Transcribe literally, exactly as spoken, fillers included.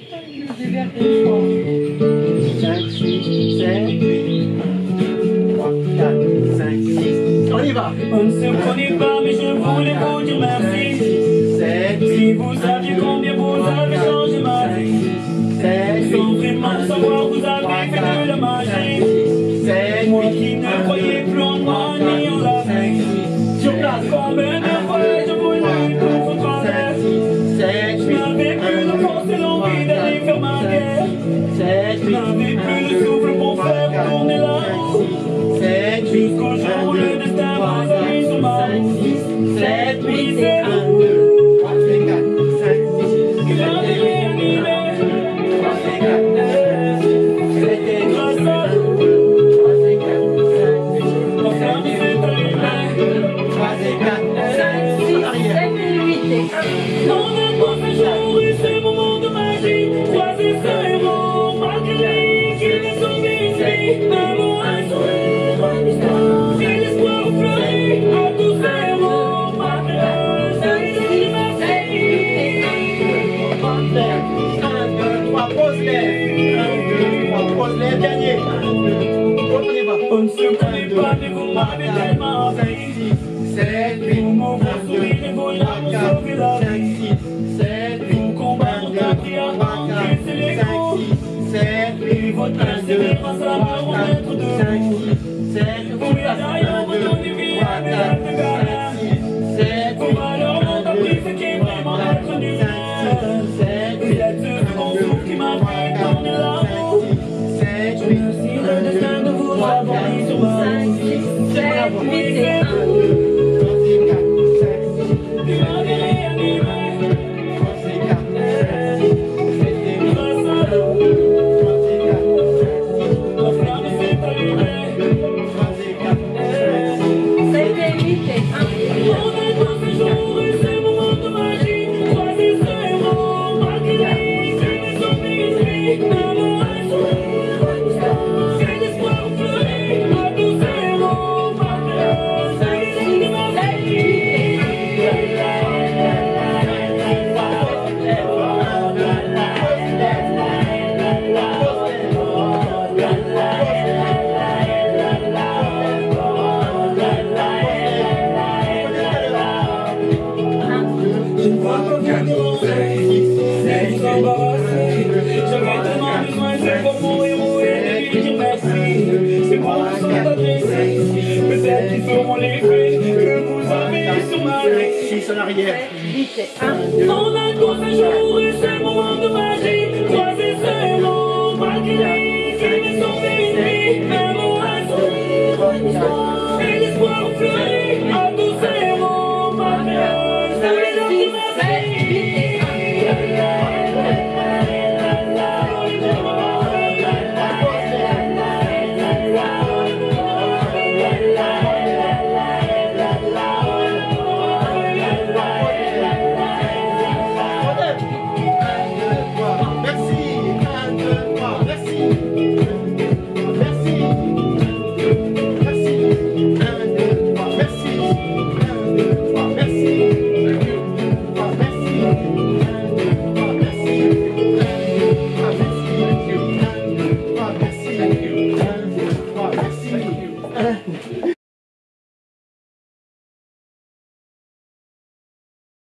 cinq, six, sept, huit, trois, quatre, cinq, six. On y va. On ne se connaît pas, mais je voulais vous dire merci. Si vous saviez combien vous avez changé ma vie, sans vraiment savoir, vous avez fait de la magie. Moi qui ne croyais plus en moi ni en la vie. Sur place, combien de fois je voulais tout votre travers. Je n'avais plus de force et l'envie d'aller faire ma guerre. Je n'avais plus le souffle pour faire tourner la roue. Jusqu'au jour où le destin m'a mis sur ma roue. sept, huit, c'est un, deux, trois, quatre, cinq, six, il avait réanimé. trois, quatre, c'était grâce à vous. trois, quatre, cinq, six, la flamme s'est allumée. trois, quatre, cinq, six, sept, huit et un. On a tous ces jours et ces moments de magie. Choisissez ce héros, malgré lui qui ne sont ici. Un mot, un sourire, une histoire. Si l'espoir fleurit à tous ces héros, malgré eux, c'est une merci. un, deux, trois, pose-les. un, deux, trois, pose-les, dernier. un, deux, trois, on y va. On ne se connaît pas, mais vous m'avez tellement appris. sept, huit, Vous m'ouvrez sourire et vos larmes m'ont sauvé la vie. Vous combattre la prière, c'est l'ego. Et votre persévérance à me remettre debout. Vous êtes derrière, vous donnez vie à mes actes de galère. Vos valeurs m'ont appris ce qui est vraiment être humain. Vous êtes ce bon souffle qui m'a fait tourner la roue. Je remercie le destin de vous avoir mis sur ma route. sept, huit et un. Tu m'avais réanimé. Grâce à vous. La flamme s'est allumée. sept, huit et un. On a tous ces jours et ces moments de magie. Choisissez ce héros, malgré lui, c'est des zombies. Un mot, un sourire, une histoire. C'est l'espoir fleurit à tous ces héros, malgré eux, c'est des de ma vie. Je ne vois pas bien c'est vous embarrasser. J'avais tellement besoin de voir mon héros et de lui dire merci. Ces mots sont adressés, peut-être qu'ils feront l'effet que vous avez sur ma vie. six en arrière. huit et un. On a tous ces jours et ces moments de magie. Choisissez ce héros, malgré lui, qui me sont bénis. Un mot, un sourire, une histoire, et l'espoir fleurit.